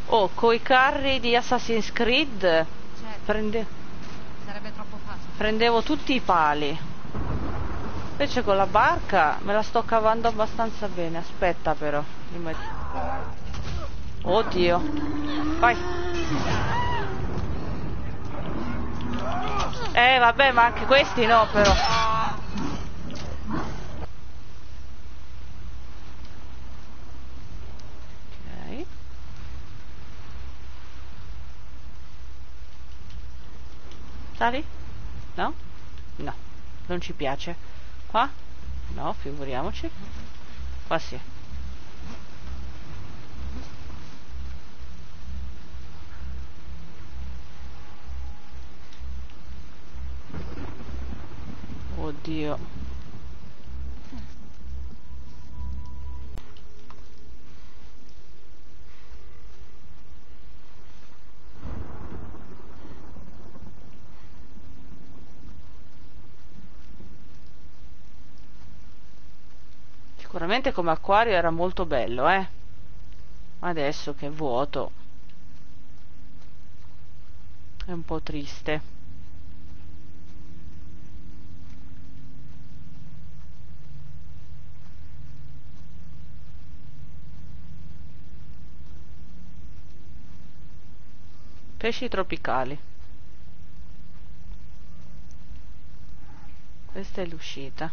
Oh, coi carri di Assassin's Creed Certo, sarebbe troppo facile. prendevo tutti i pali. Invece con la barca me la sto cavando abbastanza bene. Aspetta però. Oddio. Vai. Vabbè, ma anche questi no però. Ok. Sali? No? No. Non ci piace. Qua? No, figuriamoci. Qua sì. Oddio. Sicuramente come acquario era molto bello, eh. Adesso che è vuoto è un po' triste. Pesci tropicali. Questa è l'uscita.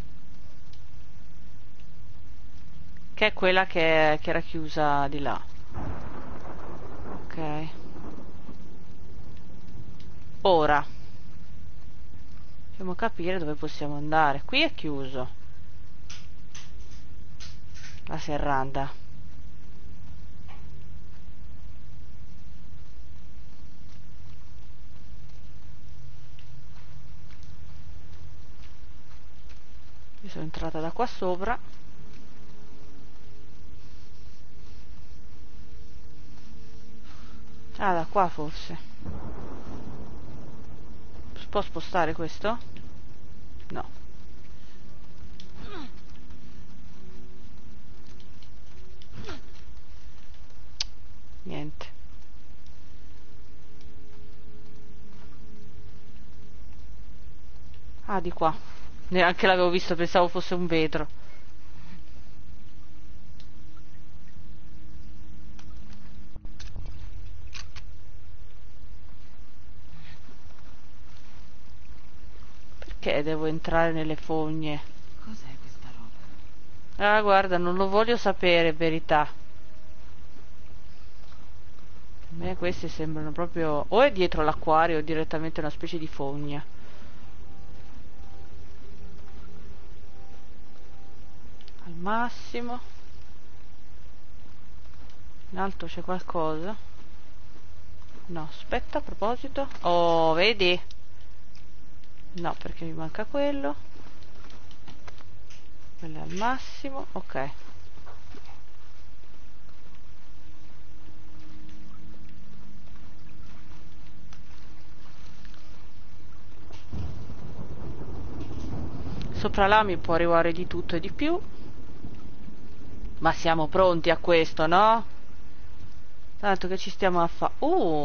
Che è quella che era chiusa di là. Ok. Ora. Dobbiamo capire dove possiamo andare. Qui è chiuso. La serranda. Io sono entrata da qua sopra. Ah, da qua forse. Si può spostare questo? No. Niente. Ah, di qua. Neanche l'avevo visto, pensavo fosse un vetro. Perché devo entrare nelle fogne? Cos'è questa roba? Ah, guarda, non lo voglio sapere, verità. A me questi sembrano proprio... O è dietro l'acquario o direttamente una specie di fogna. Al massimo. In alto c'è qualcosa? No, aspetta, a proposito. Oh, vedi? No, perché mi manca quello. Quello è al massimo. Ok. Sopra là mi può arrivare di tutto e di più. Ma siamo pronti a questo, no? Tanto che ci stiamo a fa...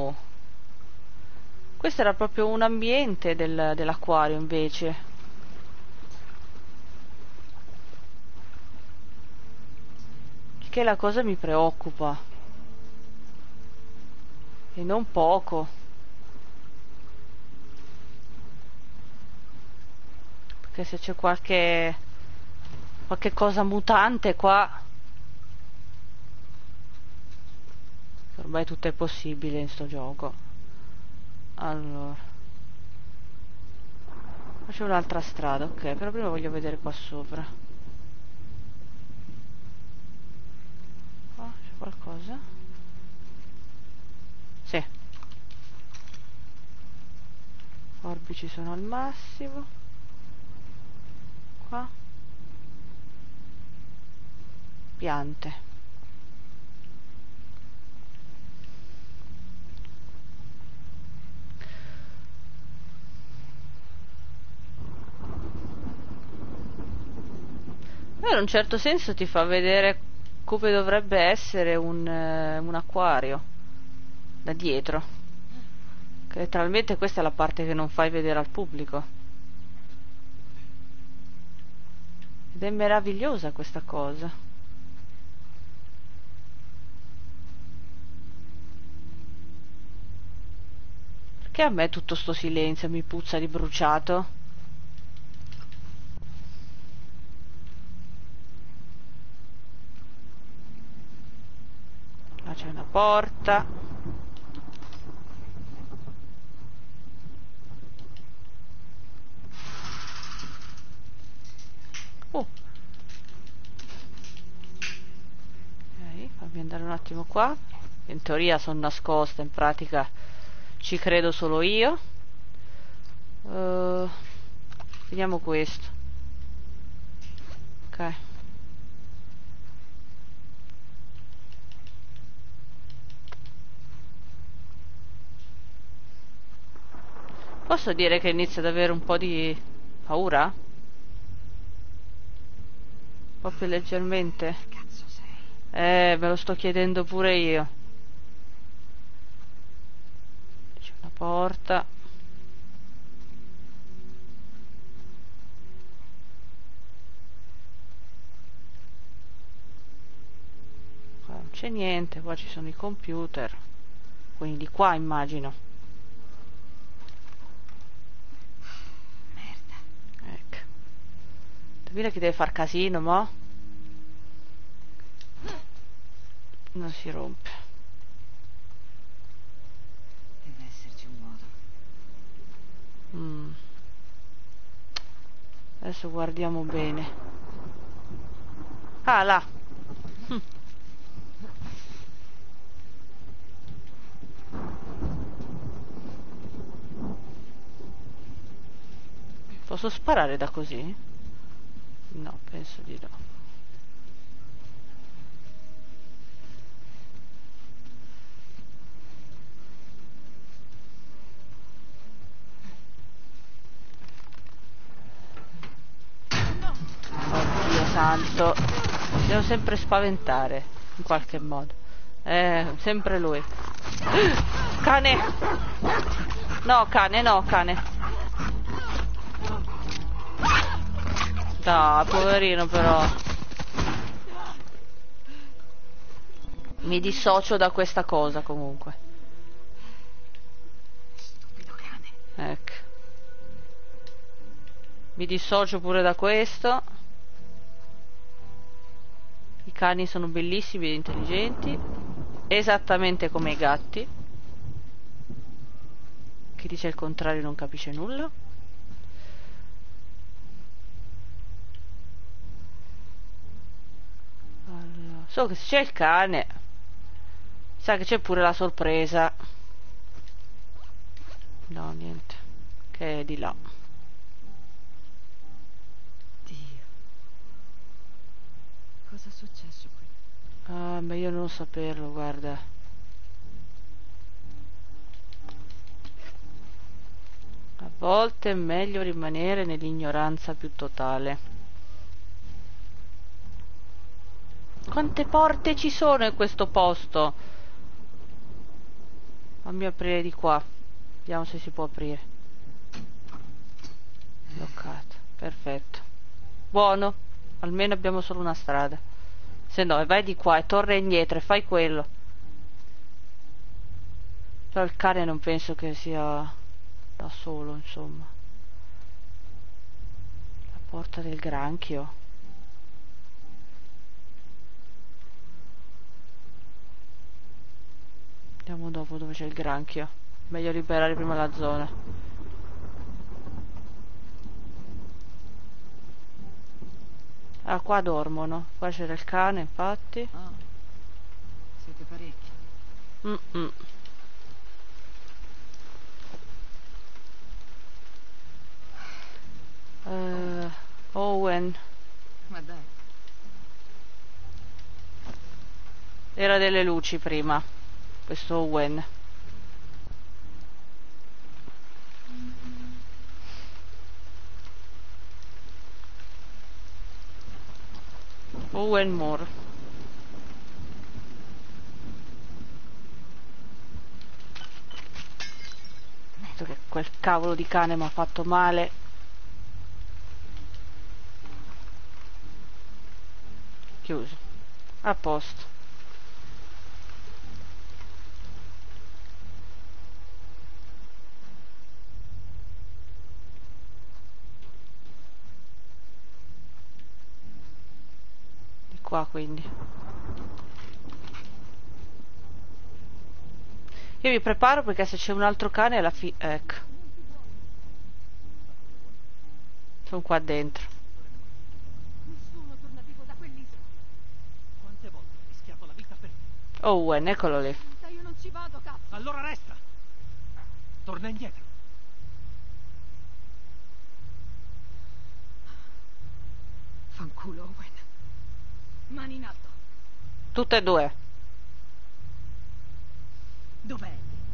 Questo era proprio un ambiente dell'acquario invece. Che la cosa mi preoccupa. E non poco. Perché se c'è qualche cosa mutante qua... Ormai tutto è possibile in sto gioco. Allora. Faccio un'altra strada, ok, però prima voglio vedere qua sopra. Qua c'è qualcosa? Sì. Forbici sono al massimo. Qua. Piante. In un certo senso ti fa vedere come dovrebbe essere un acquario. da dietro, che letteralmente questa è la parte che non fai vedere al pubblico, ed è meravigliosa questa cosa. Perché a me tutto sto silenzio mi puzza di bruciato? Là c'è una porta. Ok, fammi andare un attimo qua. In teoria sono nascosta, in pratica ci credo solo io. Vediamo questo. Ok. Posso dire che inizio ad avere un po' di paura? Proprio leggermente. Che cazzo sei? Me lo sto chiedendo pure io. C'è una porta. Qua non c'è niente, qua ci sono i computer. Quindi qua immagino. Merda. Ecco. Indovina chi deve far casino, mo? Non si rompe. Deve esserci un modo. Adesso guardiamo bene. Ah, là. Posso sparare da così? No, penso di no. Oddio santo. Devo sempre spaventare, in qualche modo. Sempre lui. Cane! No, cane, no, cane. Dai, poverino però. Mi dissocio da questa cosa comunque. Stupido cane. Ecco. Mi dissocio pure da questo. I cani sono bellissimi e intelligenti. Esattamente come i gatti. Chi dice il contrario non capisce nulla. Allora, so che se c'è il cane, sa che c'è pure la sorpresa. No, niente. Che è di là. Dio. Cosa è successo qui? Ah, ma io non saperlo, guarda. A volte è meglio rimanere nell'ignoranza più totale. Quante porte ci sono in questo posto? Fammi aprire di qua. Vediamo se si può aprire. Bloccato. Perfetto. Buono. Almeno abbiamo solo una strada. Se no, vai di qua e torna indietro e fai quello. Però il cane non penso che sia da solo, insomma. La porta del granchio. Andiamo dopo dove c'è il granchio. Meglio liberare prima la zona. Ah, qua dormono. Qua c'era il cane, infatti. Ah, siete parecchi. Mm-mm. Owen. Ma dai. Era delle luci prima. Questo Owen. Owen Moore. visto che quel cavolo di cane mi ha fatto male. Chiuso. A posto. Di qua quindi. Io mi preparo perché se c'è un altro cane alla fine... Ecco. Sono qua dentro. Nessuno torna vivo da quell'isola. Quante volte hai rischiato la vita per me? Owen, eccolo lì. Io non ci vado, cazzo. Allora resta! Torna indietro. Fanculo, Owen. Mani in alto. Tutte e due. Dov'è?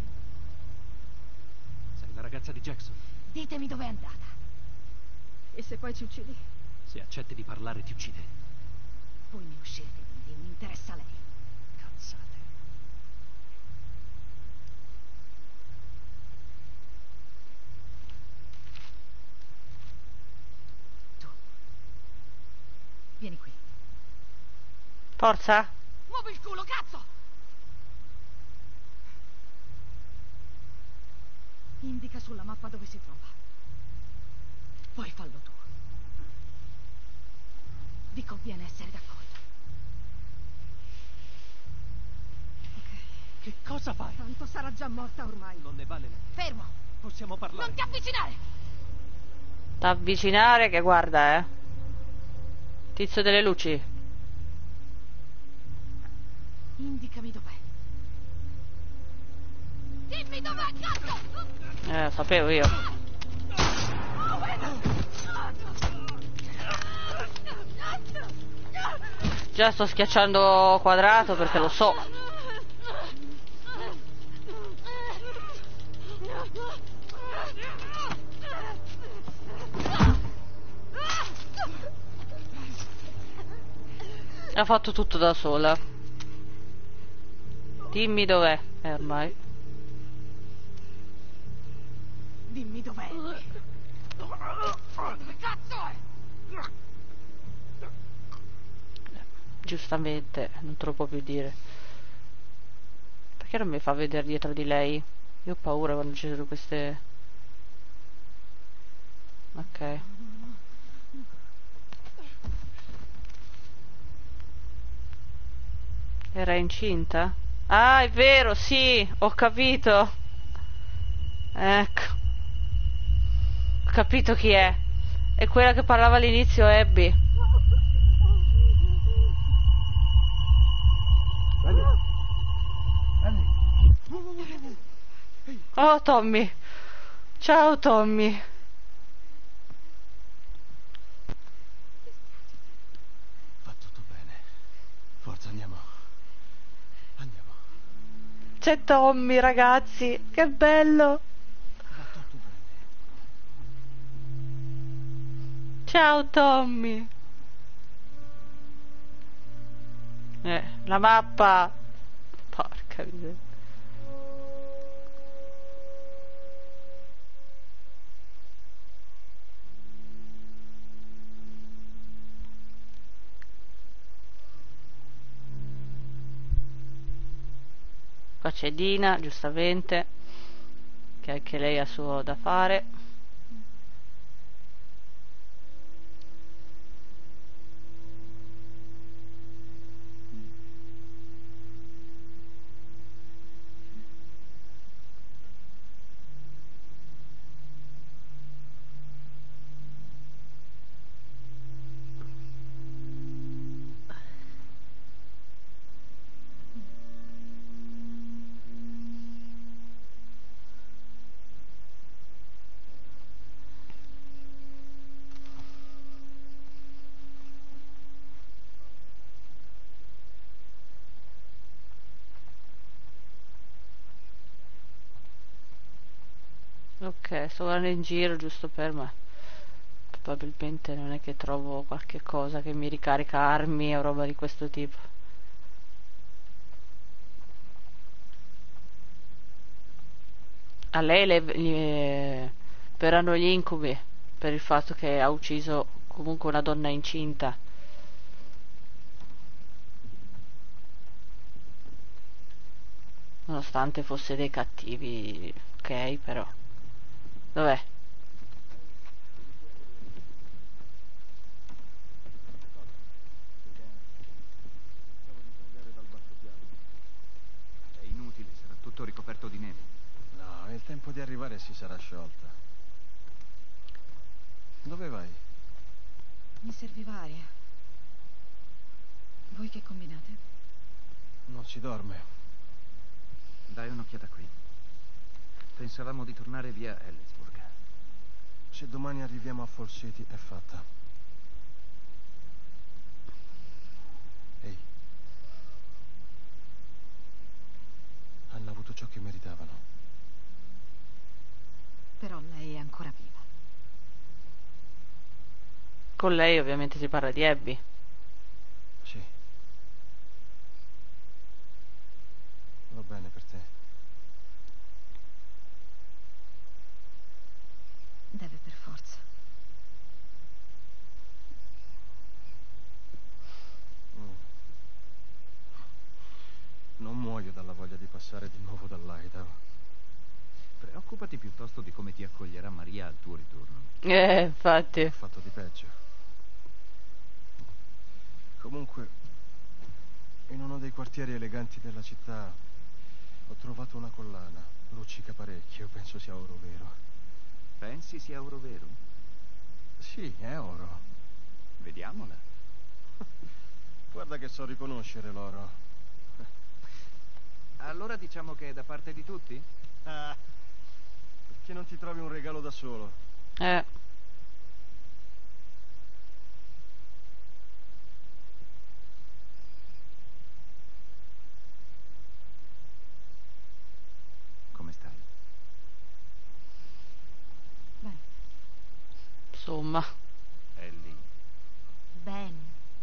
Sei la ragazza di Jackson. Ditemi dov'è andata. E se poi ci uccidi? Se accetti di parlare ti uccide. Poi ne uscirete, quindi mi interessa lei. Cazzate. Tu. Vieni qui. Forza. Muovi il culo, cazzo! Indica sulla mappa dove si trova. Poi fallo tu. Vi conviene essere d'accordo. Ok. Che cosa fai? Tanto sarà già morta ormai. Non ne vale la pena. Fermo! Possiamo parlare. Non ti avvicinare! T'avvicinare che guarda, Tizio delle luci. Indicami dov'è. Dimmi dov'è, cazzo! Sapevo io. Già sto schiacciando quadrato perché lo so. Ha fatto tutto da sola. Dimmi dov'è. Ormai. Dimmi dov'è. Dove cazzo è? Giustamente, non te lo può più dire. Perché non mi fa vedere dietro di lei? Io ho paura quando ci sono queste... Ok. Era incinta? Ah, è vero, sì, ho capito. Ecco. Ho capito chi è. È quella che parlava all'inizio, Abby. Oh, Tommy. Ciao, Tommy. Va tutto bene. Forza, andiamo. Andiamo. C'è Tommy, ragazzi. Che bello. Va tutto bene. Ciao, Tommy. La mappa. Porca miseria. Qua c'è Dina, giustamente, che anche lei ha suo da fare. Ok, sto guardando in giro giusto per me. Probabilmente non è che trovo qualche cosa che mi ricarica armi o roba di questo tipo. A lei verranno gli incubi per il fatto che ha ucciso comunque una donna incinta. Nonostante fosse dei cattivi, ok, però. Dov'è? È inutile, sarà tutto ricoperto di neve. No, è il tempo di arrivare e si sarà sciolta. Dove vai? Mi serviva aria. Voi che combinate? Non si dorme. Dai un'occhiata qui. Pensavamo di tornare via Ellensburg. Se domani arriviamo a Fall City è fatta. Ehi. Hanno avuto ciò che meritavano. Però lei è ancora viva. Con lei ovviamente si parla di Abby. Sì. Va bene per te. Deve per forza. Non muoio dalla voglia di passare di nuovo dall'Idaho. Preoccupati piuttosto di come ti accoglierà Maria al tuo ritorno. Infatti. Ho fatto di peggio. Comunque, in uno dei quartieri eleganti della città ho trovato una collana. Luccica parecchio, penso sia oro vero. Pensi sia oro vero? Sì, è oro. Vediamola. Guarda che so riconoscere l'oro. Allora diciamo che è da parte di tutti? Perché non ti trovi un regalo da solo? Come stai? Bene. Insomma. Ellie. Bene.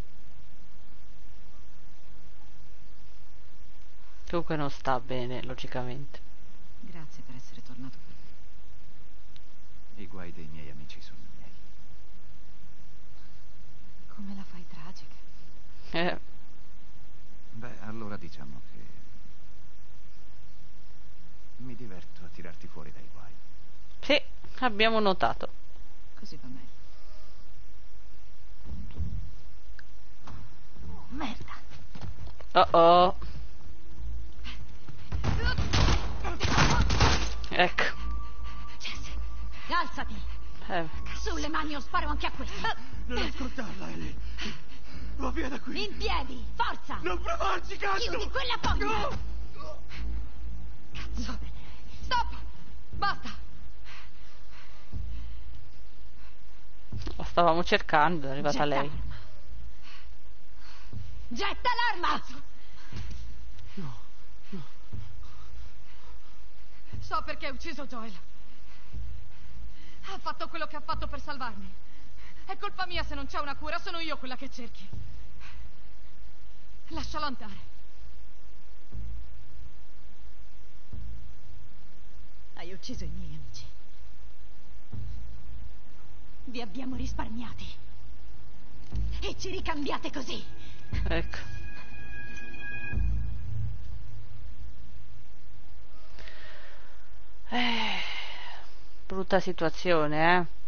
Comunque non sta bene, logicamente. Grazie per essere tornato per me. I guai dei miei amici sono i miei. Come la fai tragica. Beh, allora diciamo che mi diverto a tirarti fuori dai guai. Sì, abbiamo notato. Così va meglio. Merda. Oh. Ecco. Jesse, alzati. Sulle mani o sparo anche a questo. Non ascoltarla, Ellie. Va via da qui. In piedi, forza. Non provarci, cazzo! Chiudi quella foglia. Cazzo. Stop. Basta. La stavamo cercando, è arrivata Getta lei. l'arma. Getta l'arma. No. So perché ha ucciso Joel. Ha fatto quello che ha fatto per salvarmi. È colpa mia se non c'è una cura, sono io quella che cerchi. Lascialo andare. Hai ucciso i miei amici. Vi abbiamo risparmiati. E ci ricambiate così. Ecco. Brutta situazione,